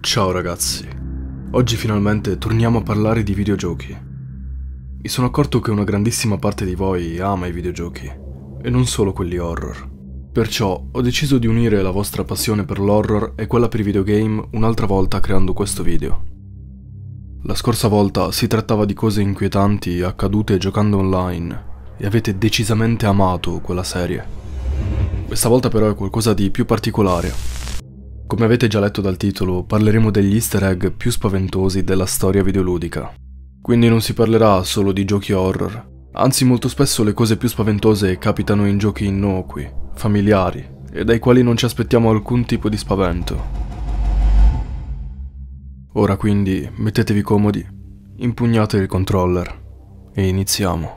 Ciao ragazzi, oggi finalmente torniamo a parlare di videogiochi. Mi sono accorto che una grandissima parte di voi ama i videogiochi, e non solo quelli horror. Perciò ho deciso di unire la vostra passione per l'horror e quella per i videogame un'altra volta creando questo video. La scorsa volta si trattava di cose inquietanti accadute giocando online, e avete decisamente amato quella serie. Questa volta però è qualcosa di più particolare. Come avete già letto dal titolo, parleremo degli easter egg più spaventosi della storia videoludica. Quindi non si parlerà solo di giochi horror, anzi molto spesso le cose più spaventose capitano in giochi innocui, familiari, e dai quali non ci aspettiamo alcun tipo di spavento. Ora quindi mettetevi comodi, impugnate il controller e iniziamo.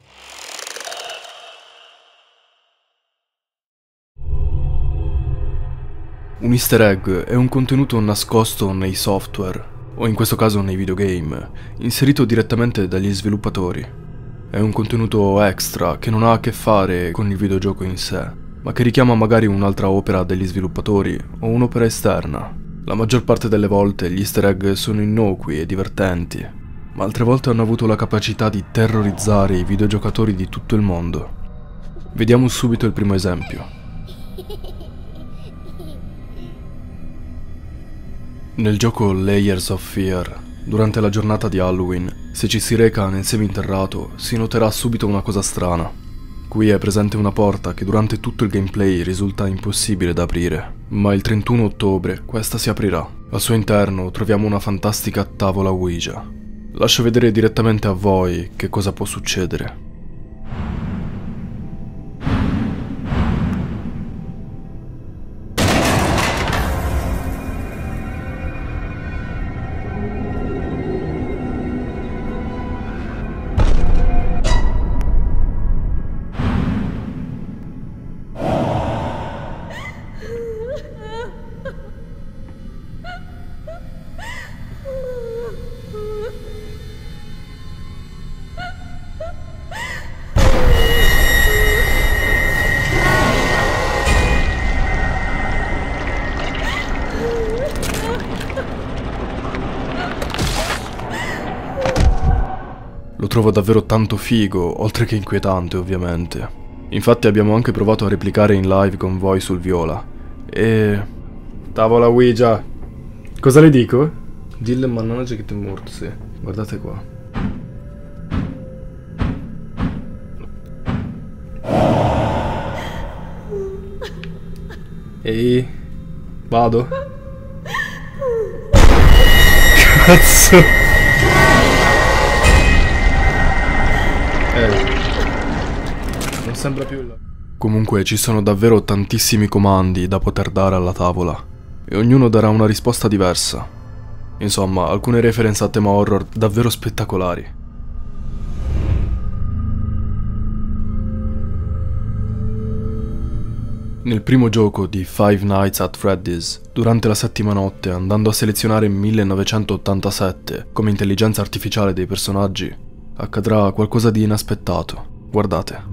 Un easter egg è un contenuto nascosto nei software, o in questo caso nei videogame, inserito direttamente dagli sviluppatori. È un contenuto extra che non ha a che fare con il videogioco in sé, ma che richiama magari un'altra opera degli sviluppatori o un'opera esterna. La maggior parte delle volte gli easter egg sono innocui e divertenti, ma altre volte hanno avuto la capacità di terrorizzare i videogiocatori di tutto il mondo. Vediamo subito il primo esempio. Nel gioco Layers of Fear, durante la giornata di Halloween, se ci si reca nel seminterrato, si noterà subito una cosa strana. Qui è presente una porta che durante tutto il gameplay risulta impossibile da aprire, ma il 31 ottobre questa si aprirà. Al suo interno troviamo una fantastica tavola Ouija. Lascio vedere direttamente a voi che cosa può succedere. Lo trovo davvero tanto figo, oltre che inquietante ovviamente. Infatti abbiamo anche provato a replicare in live con voi sul viola. E... Tavola Ouija! Cosa le dico? Dille mannaggia che ti è morto, sì. Guardate qua. Ehi, vado? Cazzo! Non sembra più là. Comunque ci sono davvero tantissimi comandi da poter dare alla tavola, e ognuno darà una risposta diversa. Insomma, alcune reference a tema horror davvero spettacolari. Nel primo gioco di Five Nights at Freddy's, durante la settima notte, andando a selezionare 1987 come intelligenza artificiale dei personaggi, accadrà qualcosa di inaspettato. Guardate.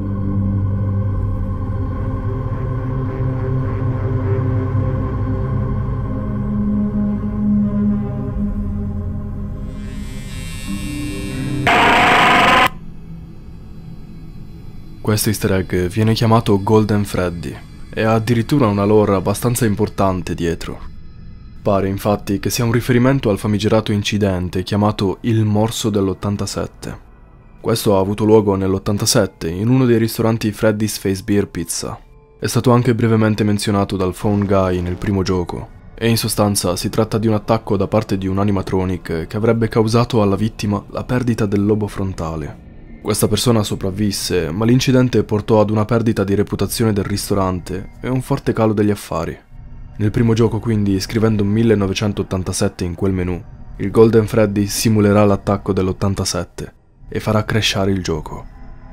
Questo easter egg viene chiamato Golden Freddy e ha addirittura una lore abbastanza importante dietro. Pare infatti che sia un riferimento al famigerato incidente chiamato il morso dell'87. Questo ha avuto luogo nell'87 in uno dei ristoranti Freddy's Face Beer Pizza. È stato anche brevemente menzionato dal Phone Guy nel primo gioco, e in sostanza si tratta di un attacco da parte di un animatronic che avrebbe causato alla vittima la perdita del lobo frontale. Questa persona sopravvisse, ma l'incidente portò ad una perdita di reputazione del ristorante e un forte calo degli affari. Nel primo gioco quindi, scrivendo 1987 in quel menu, il Golden Freddy simulerà l'attacco dell'87 e farà crashare il gioco.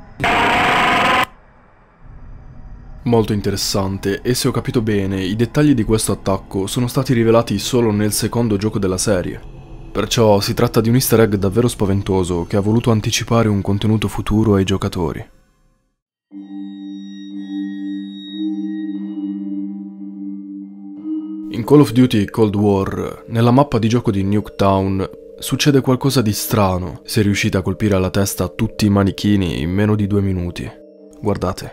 Molto interessante, e se ho capito bene, i dettagli di questo attacco sono stati rivelati solo nel secondo gioco della serie. Perciò si tratta di un easter egg davvero spaventoso che ha voluto anticipare un contenuto futuro ai giocatori. In Call of Duty Cold War, nella mappa di gioco di Nuketown, succede qualcosa di strano se riuscite a colpire alla testa tutti i manichini in meno di 2 minuti. Guardate.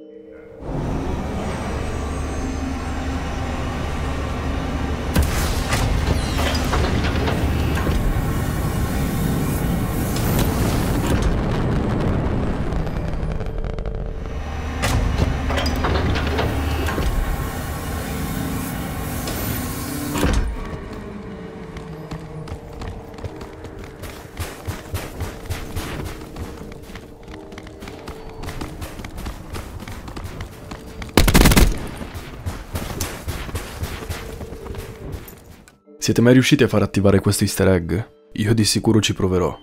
Siete mai riusciti a far attivare questo easter egg? Io di sicuro ci proverò.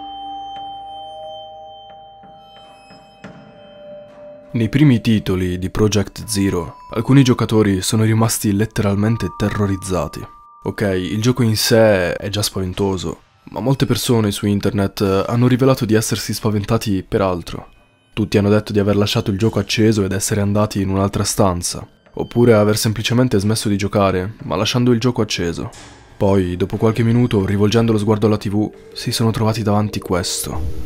Nei primi titoli di Project Zero, alcuni giocatori sono rimasti letteralmente terrorizzati. Ok, il gioco in sé è già spaventoso, ma molte persone su internet hanno rivelato di essersi spaventati per altro. Tutti hanno detto di aver lasciato il gioco acceso ed essere andati in un'altra stanza, oppure aver semplicemente smesso di giocare, ma lasciando il gioco acceso. Poi, dopo qualche minuto, rivolgendo lo sguardo alla TV, si sono trovati davanti questo.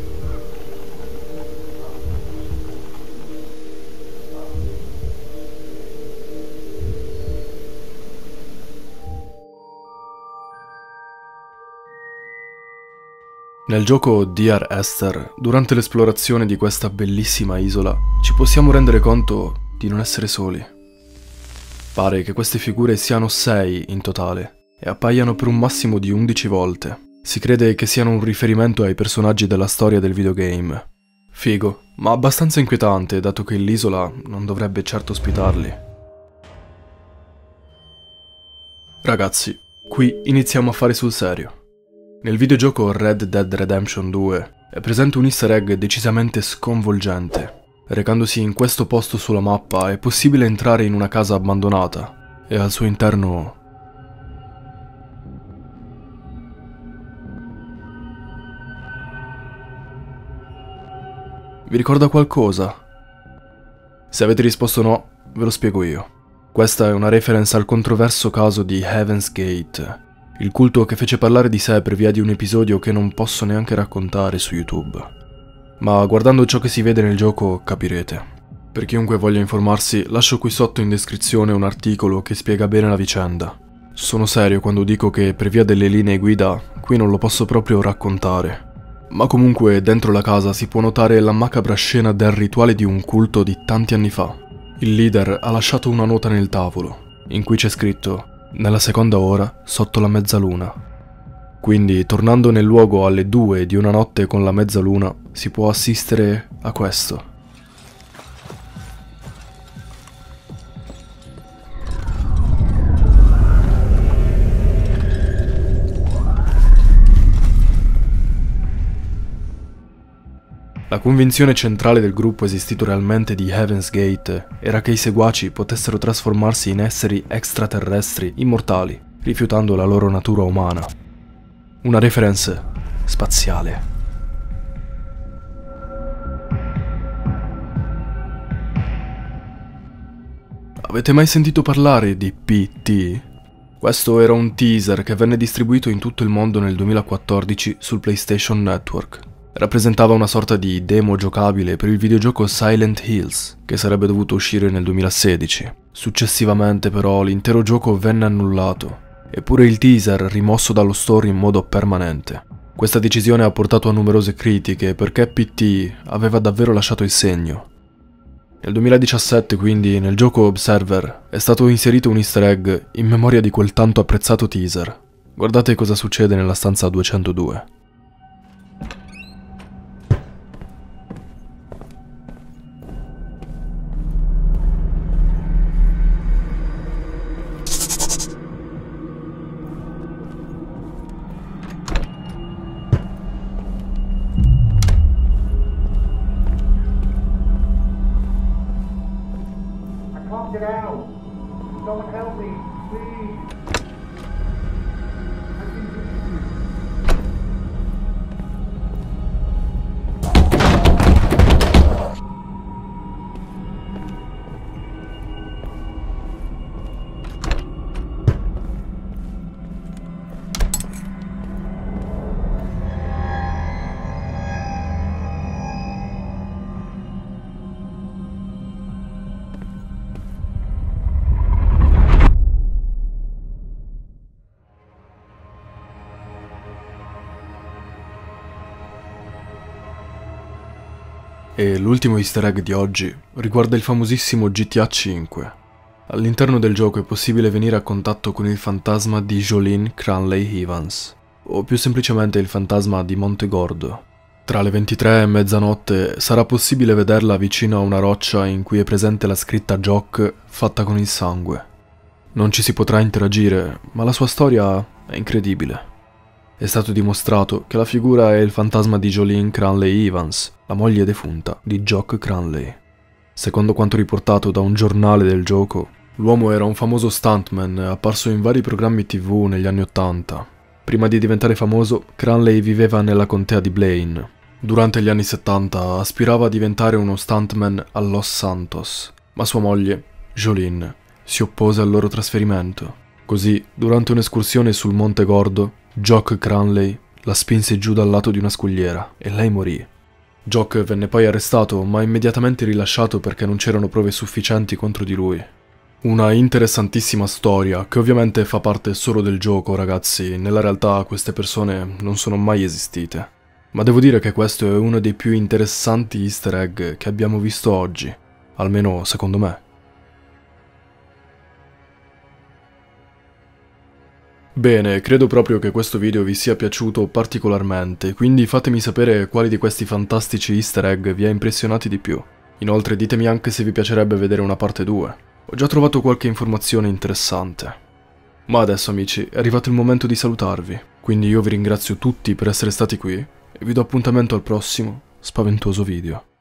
Nel gioco Dear Esther, durante l'esplorazione di questa bellissima isola, ci possiamo rendere conto di non essere soli. Pare che queste figure siano 6 in totale e appaiano per un massimo di 11 volte. Si crede che siano un riferimento ai personaggi della storia del videogame. Figo, ma abbastanza inquietante dato che l'isola non dovrebbe certo ospitarli. Ragazzi, qui iniziamo a fare sul serio. Nel videogioco Red Dead Redemption 2 è presente un easter egg decisamente sconvolgente. Recandosi in questo posto sulla mappa è possibile entrare in una casa abbandonata e al suo interno... Vi ricorda qualcosa? Se avete risposto no, ve lo spiego io. Questa è una reference al controverso caso di Heaven's Gate, il culto che fece parlare di sé per via di un episodio che non posso neanche raccontare su YouTube. Ma guardando ciò che si vede nel gioco capirete. Per chiunque voglia informarsi, lascio qui sotto in descrizione un articolo che spiega bene la vicenda. Sono serio quando dico che per via delle linee guida qui non lo posso proprio raccontare. Ma comunque dentro la casa si può notare la macabra scena del rituale di un culto di tanti anni fa. Il leader ha lasciato una nota nel tavolo, in cui c'è scritto «Nella seconda ora, sotto la mezzaluna». Quindi, tornando nel luogo alle 2 di una notte con la mezzaluna, si può assistere a questo. La convinzione centrale del gruppo esistito realmente di Heaven's Gate era che i seguaci potessero trasformarsi in esseri extraterrestri immortali, rifiutando la loro natura umana. Una reference spaziale. Avete mai sentito parlare di PT? Questo era un teaser che venne distribuito in tutto il mondo nel 2014 sul PlayStation Network. Rappresentava una sorta di demo giocabile per il videogioco Silent Hills, che sarebbe dovuto uscire nel 2016. Successivamente però l'intero gioco venne annullato, eppure il teaser rimosso dallo store in modo permanente. Questa decisione ha portato a numerose critiche perché PT aveva davvero lasciato il segno. Nel 2017 quindi nel gioco Observer è stato inserito un easter egg in memoria di quel tanto apprezzato teaser. Guardate cosa succede nella stanza 202. Get out! Someone help me, please! E l'ultimo easter egg di oggi riguarda il famosissimo GTA V. All'interno del gioco è possibile venire a contatto con il fantasma di Jolene Cranley Evans, o più semplicemente il fantasma di Monte Gordo. Tra le 23 e mezzanotte sarà possibile vederla vicino a una roccia in cui è presente la scritta Jock fatta con il sangue. Non ci si potrà interagire, ma la sua storia è incredibile. È stato dimostrato che la figura è il fantasma di Jolene Cranley Evans, la moglie defunta di Jock Cranley. Secondo quanto riportato da un giornale del gioco, l'uomo era un famoso stuntman apparso in vari programmi TV negli anni '80. Prima di diventare famoso, Cranley viveva nella contea di Blaine. Durante gli anni '70 aspirava a diventare uno stuntman a Los Santos, ma sua moglie, Jolene, si oppose al loro trasferimento. Così, durante un'escursione sul Monte Gordo, Jock Cranley la spinse giù dal lato di una scogliera e lei morì. Jock venne poi arrestato, ma immediatamente rilasciato perché non c'erano prove sufficienti contro di lui. Una interessantissima storia, che ovviamente fa parte solo del gioco, ragazzi. Nella realtà queste persone non sono mai esistite. Ma devo dire che questo è uno dei più interessanti easter egg che abbiamo visto oggi, almeno secondo me. Bene, credo proprio che questo video vi sia piaciuto particolarmente, quindi fatemi sapere quali di questi fantastici easter egg vi ha impressionati di più. Inoltre ditemi anche se vi piacerebbe vedere una parte 2. Ho già trovato qualche informazione interessante. Ma adesso amici, è arrivato il momento di salutarvi, quindi io vi ringrazio tutti per essere stati qui e vi do appuntamento al prossimo spaventoso video.